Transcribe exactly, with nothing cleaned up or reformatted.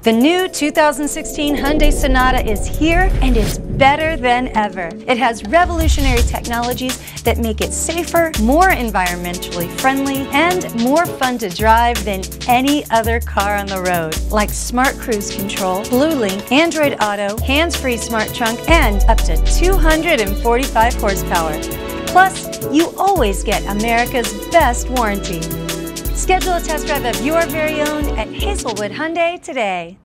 The new two thousand sixteen Hyundai Sonata is here and it's better than ever. It has revolutionary technologies that make it safer, more environmentally friendly, and more fun to drive than any other car on the road. Like smart cruise control, BlueLink, Android Auto, hands-free smart trunk, and up to two hundred forty-five horsepower. Plus, you always get America's best warranty. Schedule a test drive of your very own at Haselwood Hyundai today.